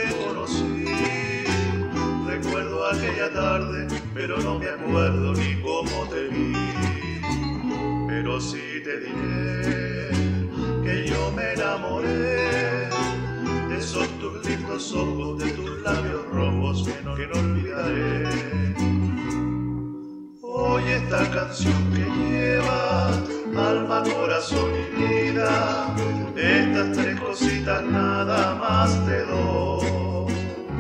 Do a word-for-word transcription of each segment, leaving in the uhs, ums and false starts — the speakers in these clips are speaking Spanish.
conocí. Recuerdo aquella tarde, pero no me acuerdo ni cómo te vi. Pero sí te diré que yo me enamoré de esos tus lindos ojos, de tus labios rojos que no, que no olvidaré. Hoy esta canción que lleva alma, corazón y vida, estas tres cositas nada más te doy.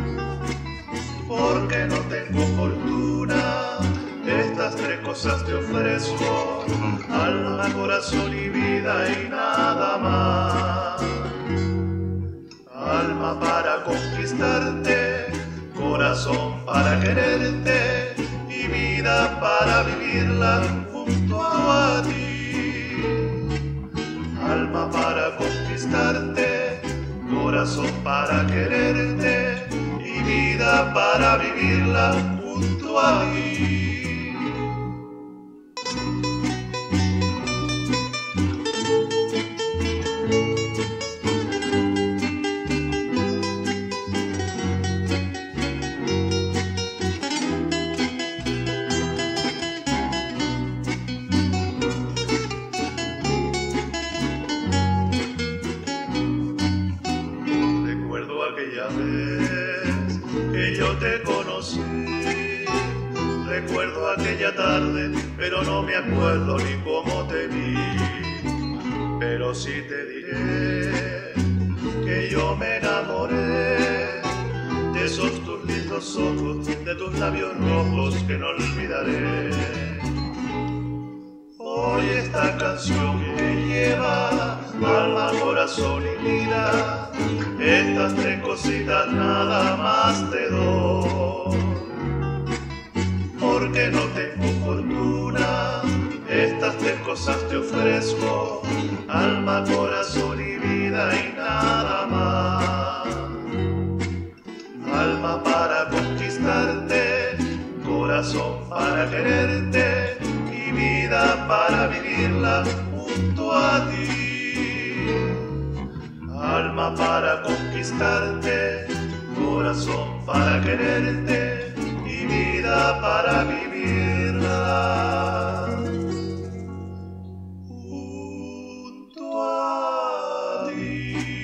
Porque no tengo fortuna, estas tres cosas te ofrezco, alma, corazón y vida y nada más. Alma para conquistarte, corazón para quererte y vida para vivirla junto a ti. Alma para conquistarte, corazón para quererte y vida para vivirla junto a ti. Aquella vez que yo te conocí, recuerdo aquella tarde, pero no me acuerdo ni cómo te vi. Pero sí te diré que yo me enamoré de esos tus lindos ojos, de tus labios rojos que no olvidaré. Hoy esta canción que lleva alma, corazón y vida, estas tres cositas nada más te doy. Porque no tengo fortuna, estas tres cosas te ofrezco, alma, corazón y vida y nada más. Alma para conquistarte, corazón para quererte y vida para vivirla junto a ti. Alma para conquistarte, corazón para quererte y vida para vivirla junto a ti.